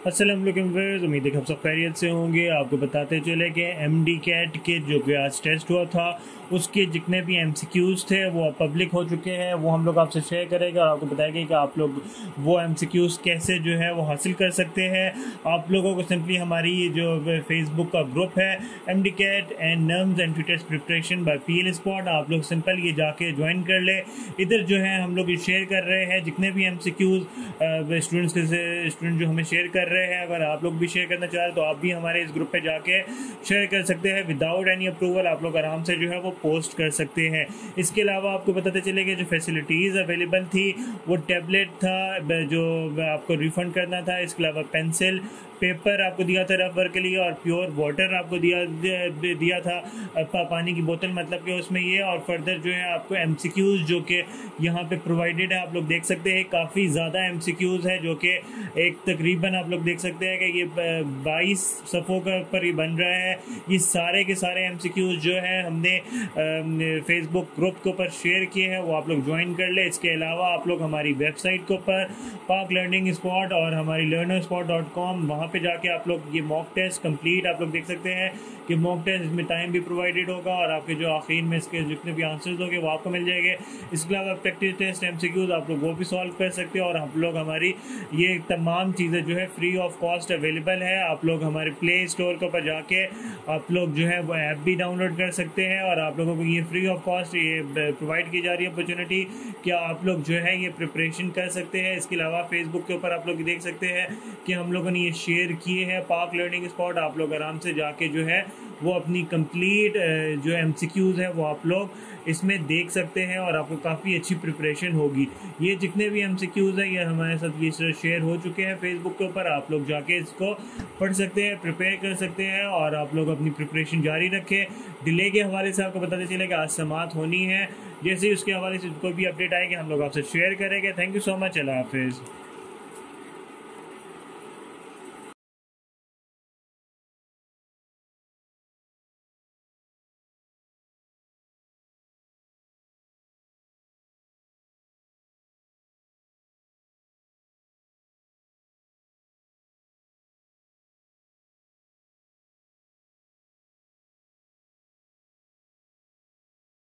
अस्सलाम वालेकुम व्यूअर्स, उम्मीद है कि आप सब खैरियत से होंगे। आपको बताते चले कि एमडी कैट के जो आज टेस्ट हुआ था उसके जितने भी एमसीक्यूज़ थे वो पब्लिक हो चुके हैं। वो हम लोग आपसे शेयर करेंगे और आपको बताएंगे कि आप लोग वो एमसीक्यूज़ कैसे जो है वो हासिल कर सकते हैं। आप लोगों को सिंपली हमारी जो फेसबुक का ग्रुप है MD CAT and norms and tutors preparation by PL spot, आप लोग सिंपल ये जाके ज्वाइन कर ले। इधर जो है हम लोग ये शेयर कर रहे हैं जितने भी एमसीक्यूज़ स्टूडेंट जो हमें शेयर कर रहे हैं। अगर आप लोग भी शेयर करना चाह रहे हैं तो आप भी हमारे इस ग्रुप पे जाके शेयर कर सकते हैं। विदाउट एनी अप्रूवल आप लोग आराम से जो है वो पोस्ट कर सकते हैं। इसके अलावा आपको बताते चले कि जो फैसिलिटीज़ अवेलेबल थी वो टैबलेट था जो आपको रिफंड करना था। इसके अलावा पेंसिल पेपर आपको दिया था रबर के लिए और प्योर वाटर आपको दिया था पानी की बोतल, मतलब कि उसमें ये। और फर्दर जो है आपको एमसीक्यूज़ जो कि यहाँ पे प्रोवाइडेड है, आप लोग देख सकते हैं काफ़ी ज़्यादा एमसीक्यूज़ है जो कि एक तकरीबन आप लोग देख सकते हैं कि ये 22 सफ़ों का पर ये बन रहा है। ये सारे के सारे एमसीक्यूज़ जो है हमने फेसबुक ग्रुप के ऊपर शेयर किए हैं, वो आप लोग ज्वाइन कर ले। इसके अलावा आप लोग हमारी वेबसाइट के ऊपर पाक लर्निंग स्पॉट और हमारी learnerspot.com वहाँ पे जाके आप लोग ये मॉक टेस्ट कंप्लीट आप लोग देख सकते हैं कि मॉक टेस्ट इसमें टाइम भी प्रोवाइडेड होगा और आपके जो आखिर में इसके जितने भी आंसर्स होंगे वो आपको मिल जाएंगे। इसके अलावा प्रैक्टिस टेस्ट एमसीक्यूज़ आप लोग वो भी सॉल्व कर सकते हैं और आप लोग हमारी ये तमाम चीज़ें जो है फ्री ऑफ कॉस्ट अवेलेबल है। आप लोग हमारे प्ले स्टोर के ऊपर जाके आप लोग जो है वो ऐप भी डाउनलोड कर सकते हैं और आप लोगों को ये फ्री ऑफ कॉस्ट ये प्रोवाइड की जा रही है अपॉर्चुनिटी कि आप लोग जो है ये प्रिपरेशन कर सकते हैं। इसके अलावा फेसबुक के ऊपर आप लोग देख सकते हैं कि हम लोगों ने ये शेयर किए हैं पाक लर्निंग स्पॉट। आप लोग आराम से जाके जो है वो अपनी कंप्लीट जो एमसीक्यूज़ है वो आप लोग इसमें देख सकते हैं और आपको काफ़ी अच्छी प्रिपरेशन होगी। ये जितने भी एमसीक्यूज़ हैं ये हमारे साथ ये शेयर हो चुके हैं फेसबुक के ऊपर। आप लोग जाके इसको पढ़ सकते हैं, प्रिपेयर कर सकते हैं और आप लोग अपनी प्रिपरेशन जारी रखें। डिले के हवाले से आपको बताते चले कि आज समात होनी है, जैसे ही उसके हवाले से कोई भी अपडेट आएगी हम लोग आपसे शेयर करेंगे। थैंक यू सो मच, अल्लाह हाफिज़।